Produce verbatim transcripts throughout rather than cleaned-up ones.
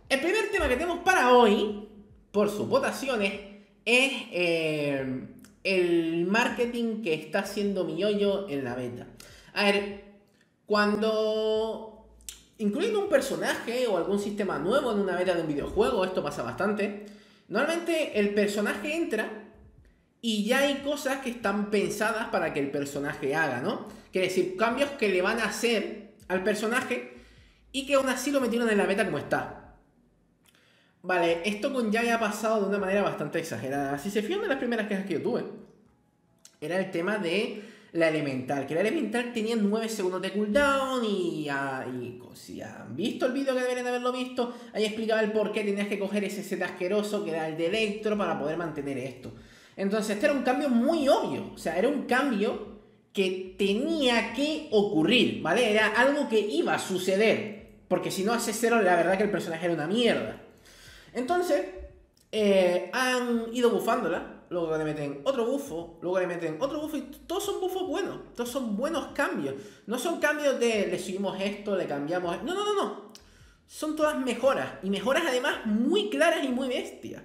El primer tema que tenemos para hoy, por sus votaciones, es eh, el marketing que está haciendo MiYoYo en la beta. A ver, cuando incluyen un personaje o algún sistema nuevo en una beta de un videojuego, esto pasa bastante, normalmente el personaje entra y ya hay cosas que están pensadas para que el personaje haga, ¿no? Quiere decir, cambios que le van a hacer al personaje y que aún así lo metieron en la beta como está. Vale, esto con Jai ha pasado de una manera bastante exagerada. Si se fijan de las primeras quejas que yo tuve, era el tema de la elemental. Que la elemental tenía nueve segundos de cooldown y, uh, y si han visto el vídeo, que deberían haberlo visto, ahí explicaba el por qué tenías que coger ese set asqueroso que era el de Electro para poder mantener esto. Entonces este era un cambio muy obvio. O sea, era un cambio que tenía que ocurrir, ¿vale? Era algo que iba a suceder. Porque si no hace cero, la verdad que el personaje era una mierda. Entonces, eh, han ido bufándola, luego le meten otro bufo, luego le meten otro bufo y todos son bufos buenos, todos son buenos cambios. No son cambios de le subimos esto, le cambiamos... No, no, no, no. Son todas mejoras, y mejoras además muy claras y muy bestias.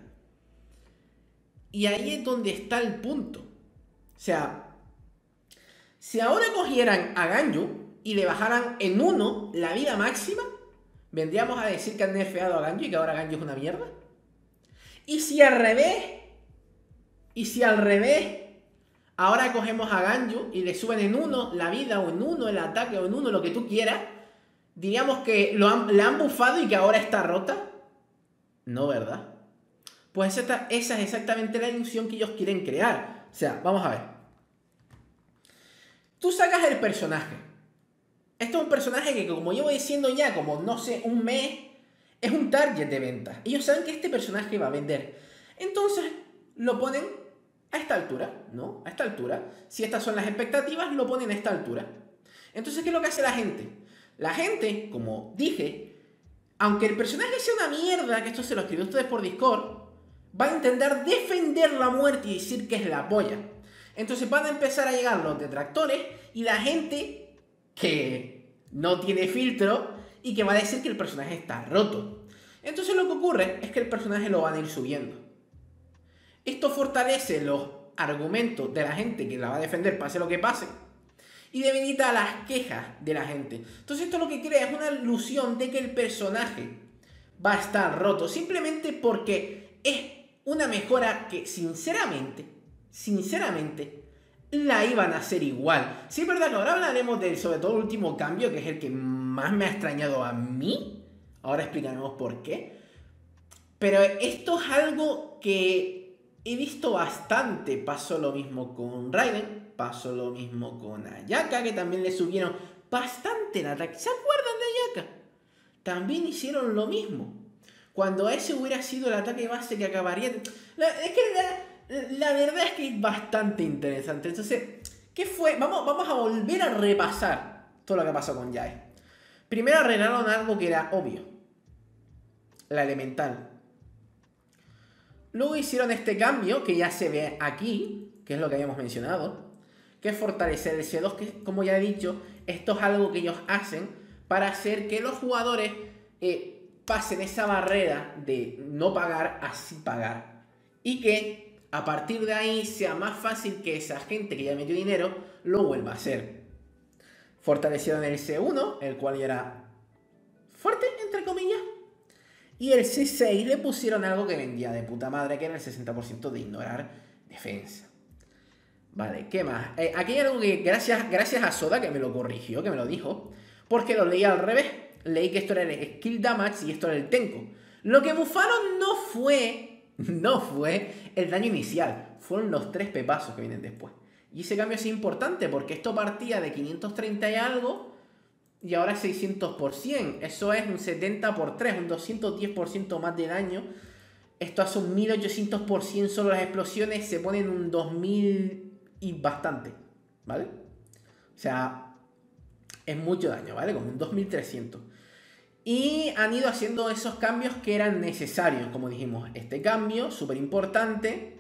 Y ahí es donde está el punto. O sea, si ahora cogieran a Ganyu y le bajaran en uno la vida máxima, ¿vendríamos a decir que han nerfeado a Ganyu y que ahora Ganyu es una mierda? Y si al revés, y si al revés, ahora cogemos a Ganyu y le suben en uno la vida, o en uno el ataque, o en uno lo que tú quieras, diríamos que lo han, la han bufado y que ahora está rota. No, ¿verdad? Pues esa, esa es exactamente la ilusión que ellos quieren crear. O sea, vamos a ver. Tú sacas el personaje. Esto es un personaje que, como llevo diciendo ya, como no sé, un mes, es un target de venta. Ellos saben que este personaje va a vender. Entonces, lo ponen a esta altura, ¿no? A esta altura. Si estas son las expectativas, lo ponen a esta altura. Entonces, ¿qué es lo que hace la gente? La gente, como dije, aunque el personaje sea una mierda, que esto se lo escribió a ustedes por Discord, va a intentar defender la muerte y decir que es la polla. Entonces van a empezar a llegar los detractores y la gente que no tiene filtro y que va a decir que el personaje está roto. Entonces lo que ocurre es que el personaje lo van a ir subiendo. Esto fortalece los argumentos de la gente que la va a defender pase lo que pase y debilita las quejas de la gente. Entonces esto lo que crea es una ilusión de que el personaje va a estar roto simplemente porque es una mejora que sinceramente, sinceramente, la iban a hacer igual. Sí es verdad que ahora hablaremos de, sobre todo, el último cambio, que es el que más me ha extrañado a mí. Ahora explicaremos por qué. Pero esto es algo que he visto bastante. Pasó lo mismo con Raiden, pasó lo mismo con Ayaka, que también le subieron bastante el ataque. ¿Se acuerdan de Ayaka? También hicieron lo mismo. Cuando ese hubiera sido el ataque base que acabaría... La, es que la, la verdad es que es bastante interesante. Entonces, ¿qué fue? Vamos, vamos a volver a repasar todo lo que pasó con Yae. Primero arreglaron algo que era obvio. La elemental. Luego hicieron este cambio que ya se ve aquí, que es lo que habíamos mencionado, que es fortalecer el C dos, que como ya he dicho, esto es algo que ellos hacen para hacer que los jugadores... Eh, pasen esa barrera de no pagar a sí pagar y que a partir de ahí sea más fácil que esa gente que ya metió dinero lo vuelva a hacer. Fortalecieron el C uno, el cual ya era fuerte, entre comillas, y el C seis le pusieron algo que vendía de puta madre, que era el sesenta por ciento de ignorar defensa. Vale, ¿qué más? Eh, aquí hay algo que gracias, gracias a Soda, que me lo corrigió, que me lo dijo, porque lo leí al revés. Leí que esto era el skill damage y esto era el tenko. Lo que bufaron no fue, no fue el daño inicial, fueron los tres pepazos que vienen después. Y ese cambio es importante porque esto partía de quinientos treinta y algo y ahora es seiscientos por ciento. Eso es un setenta por tres, un doscientos diez por ciento más de daño. Esto hace un mil ochocientos por ciento solo las explosiones, se ponen un dos mil y bastante, ¿vale? O sea... es mucho daño, ¿vale? Como un dos mil trescientos. Y han ido haciendo esos cambios que eran necesarios. Como dijimos, este cambio, súper importante.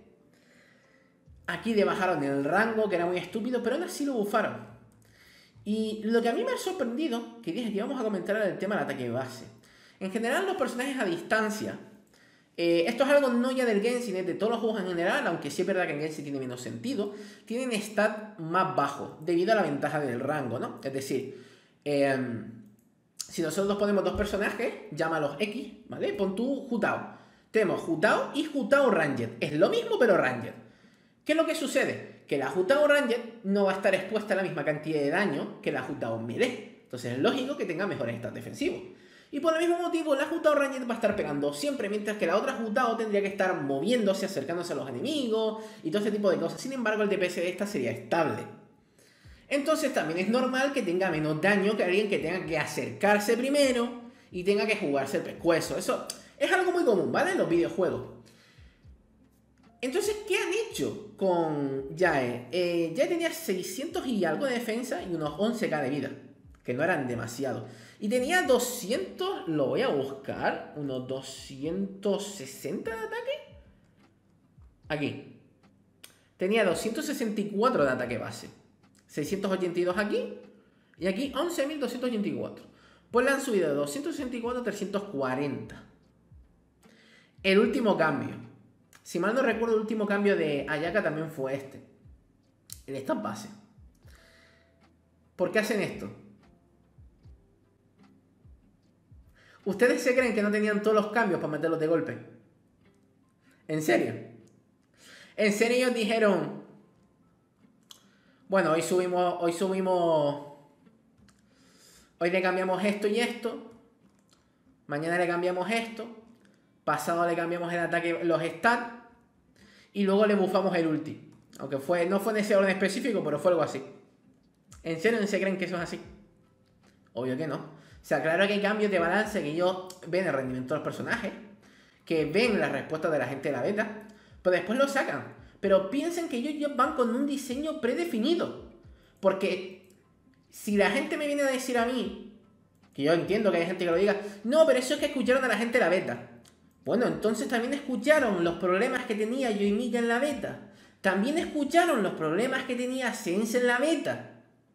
Aquí le bajaron el rango, que era muy estúpido, pero aún así lo bufaron. Y lo que a mí me ha sorprendido, que dije que íbamos a comentar era el tema del ataque base. En general, los personajes a distancia. Eh, esto es algo no ya del Genshin, es de todos los juegos en general, aunque sí es verdad que en Genshin tiene menos sentido. Tienen stat más bajo, debido a la ventaja del rango, ¿no? Es decir, eh, si nosotros ponemos dos personajes, llámalos X, ¿vale? Pon tú Hu-Tao. Tenemos Hu-Tao y Hu-Tao Ranged. Es lo mismo, pero Ranged. ¿Qué es lo que sucede? Que la Hu-Tao Ranged no va a estar expuesta a la misma cantidad de daño que la Hu-Tao Melee. Entonces es lógico que tenga mejores stats defensivos. Y por el mismo motivo, la Hu-Tao Ranged va a estar pegando siempre, mientras que la otra Hu-Tao tendría que estar moviéndose, acercándose a los enemigos y todo ese tipo de cosas. Sin embargo, el D P S de esta sería estable. Entonces también es normal que tenga menos daño que alguien que tenga que acercarse primero y tenga que jugarse el pescuezo. Eso es algo muy común, ¿vale? En los videojuegos. Entonces, ¿qué han hecho con Yae? Eh, Yae tenía seiscientos y algo de defensa y unos once K de vida, que no eran demasiado. Y tenía doscientos, lo voy a buscar, unos doscientos sesenta de ataque. Aquí. Tenía doscientos sesenta y cuatro de ataque base. seiscientos ochenta y dos aquí. Y aquí once mil doscientos ochenta y cuatro. Pues le han subido de doscientos sesenta y cuatro a trescientos cuarenta. El último cambio. Si mal no recuerdo, el último cambio de Ayaka también fue este. El stat base. ¿Por qué hacen esto? ¿Ustedes se creen que no tenían todos los cambios para meterlos de golpe? ¿En serio? ¿En serio ellos dijeron... Bueno, hoy subimos... Hoy subimos... Hoy le cambiamos esto y esto. Mañana le cambiamos esto. Pasado le cambiamos el ataque, los stats. Y luego le buffamos el ulti. Aunque fue, no fue en ese orden específico, pero fue algo así. ¿En serio no se creen que eso es así? Obvio que no. O sea, claro que hay cambios de balance, que ellos ven el rendimiento de los personajes, que ven las respuestas de la gente de la beta, pero después lo sacan. Pero piensen que ellos van con un diseño predefinido. Porque si la gente me viene a decir a mí, que yo entiendo que hay gente que lo diga, no, pero eso es que escucharon a la gente de la beta. Bueno, entonces también escucharon los problemas que tenía Yoimiya en la beta. También escucharon los problemas que tenía Sense en la beta.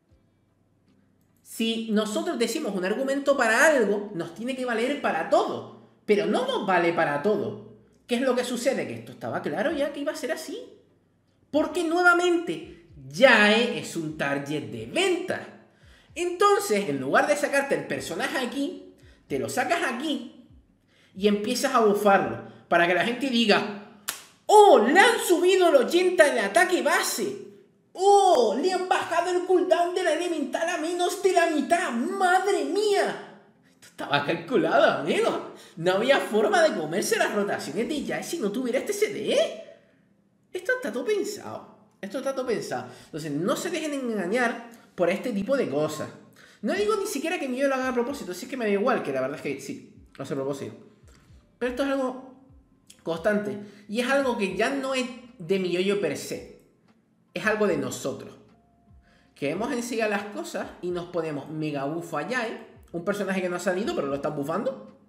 Si nosotros decimos un argumento para algo, nos tiene que valer para todo. Pero no nos vale para todo. ¿Qué es lo que sucede? Que esto estaba claro ya que iba a ser así. Porque nuevamente, Yae es un target de venta. Entonces, en lugar de sacarte el personaje aquí, te lo sacas aquí y empiezas a bufarlo. Para que la gente diga, ¡oh! Le han subido el ochenta de ataque base. ¡Oh! Le han bajado el cooldown de la elemental a menos de la mitad. ¡Madre mía! Esto estaba calculado, amigo. No había forma de comerse las rotaciones de Yae si no tuviera este C D. Esto está todo pensado. Esto está todo pensado. Entonces, no se dejen engañar por este tipo de cosas. No digo ni siquiera que mi yo lo haga a propósito. Si es que me da igual, que la verdad es que sí, lo hace a propósito. Pero esto es algo constante. Y es algo que ya no es de mi yo-yo per se. Es algo de nosotros. Que vemos enseguida las cosas y nos ponemos mega bufo a Yae. Un personaje que no ha salido, pero lo están bufando.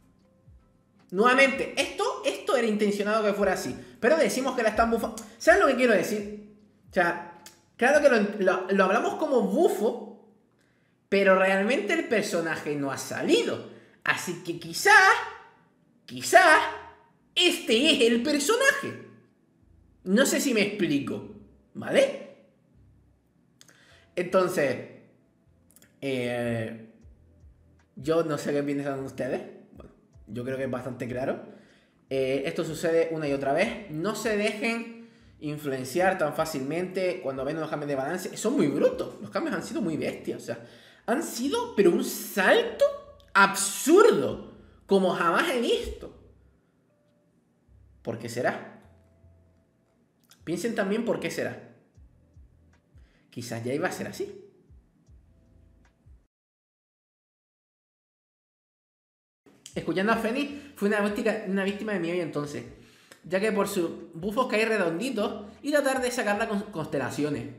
Nuevamente, esto, esto era intencionado que fuera así. Pero decimos que la están bufando. ¿Sabes lo que quiero decir? O sea, claro que lo, lo, lo hablamos como bufo, pero realmente el personaje no ha salido. Así que quizás... Quizás este es el personaje. No sé si me explico, ¿vale? Entonces, eh, yo no sé qué piensan ustedes. Bueno, yo creo que es bastante claro. Eh, esto sucede una y otra vez. No se dejen influenciar tan fácilmente cuando ven los cambios de balance. Son muy brutos. Los cambios han sido muy bestias. O sea, han sido, pero un salto absurdo. Como jamás he visto. ¿Por qué será? Piensen también por qué será. Quizás ya iba a ser así. Escuchando a Fénix, fue una víctima, una víctima de mi hoy entonces. Ya que por sus bufos caí redonditos y tratar de sacarla con constelaciones.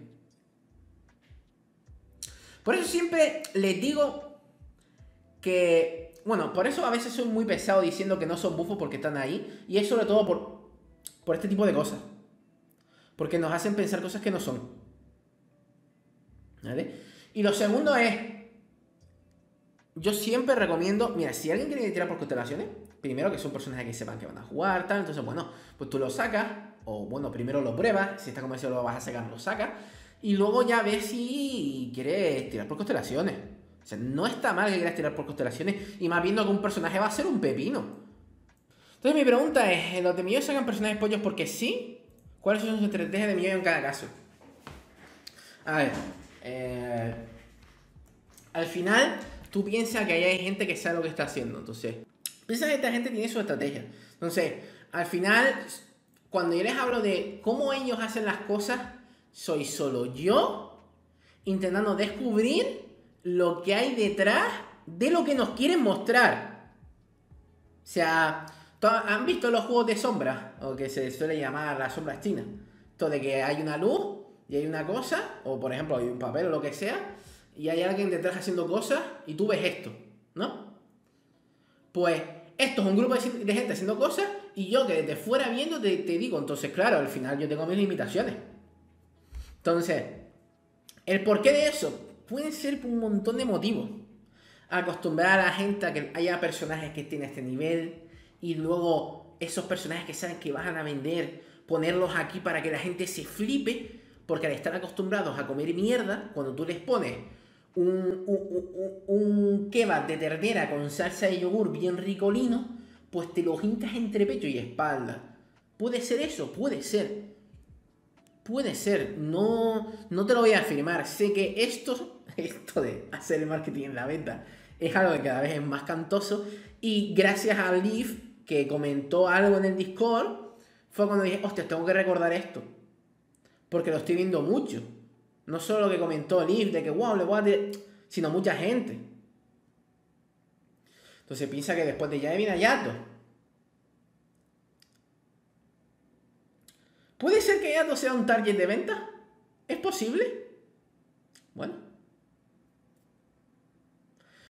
Por eso siempre les digo que... Bueno, por eso a veces soy muy pesado diciendo que no son bufos porque están ahí. Y es sobre todo por, por este tipo de cosas. Porque nos hacen pensar cosas que no son. ¿Vale? Y lo segundo es... yo siempre recomiendo, mira, si alguien quiere tirar por constelaciones, primero que son personajes que sepan que van a jugar, tal, entonces bueno, pues tú lo sacas, o bueno, primero lo pruebas, si está convencido lo vas a sacar, lo sacas, y luego ya ves si quieres tirar por constelaciones. O sea, no está mal que quieras tirar por constelaciones, y más viendo que un personaje va a ser un pepino. Entonces mi pregunta es, ¿los de Millón sacan personajes pollos porque sí? ¿Cuáles son sus estrategias de Millón en cada caso? A ver, eh, al final tú piensas que ahí hay gente que sabe lo que está haciendo, entonces piensa que esta gente tiene su estrategia. Entonces, al final, cuando yo les hablo de cómo ellos hacen las cosas, soy solo yo intentando descubrir lo que hay detrás de lo que nos quieren mostrar. O sea, ¿han visto los juegos de sombra? O que se suele llamar las sombras chinas. Esto de que hay una luz y hay una cosa, o por ejemplo hay un papel o lo que sea, y hay alguien detrás haciendo cosas y tú ves esto, ¿no? Pues esto es un grupo de gente haciendo cosas y yo que desde fuera viendo te, te digo, entonces claro, al final yo tengo mis limitaciones. Entonces, el porqué de eso puede ser por un montón de motivos. Acostumbrar a la gente a que haya personajes que estén a este nivel y luego esos personajes que saben que van a vender, ponerlos aquí para que la gente se flipe, porque al estar acostumbrados a comer mierda, cuando tú les pones un, un, un, un kebab de ternera con salsa de yogur bien ricolino, pues te lo hincas entre pecho y espalda. ¿Puede ser eso? Puede ser. Puede ser. No, no te lo voy a afirmar. Sé que esto, esto de hacer el marketing en la venta es algo que cada vez es más cantoso. Y gracias a Leaf, que comentó algo en el Discord, fue cuando dije, hostia, tengo que recordar esto. Porque lo estoy viendo mucho. No solo lo que comentó Leaf, de que wow, le voy a decir, sino mucha gente. Entonces piensa que después de Yae viene Ayato. ¿Puede ser que Ayato sea un target de venta? ¿Es posible? Bueno.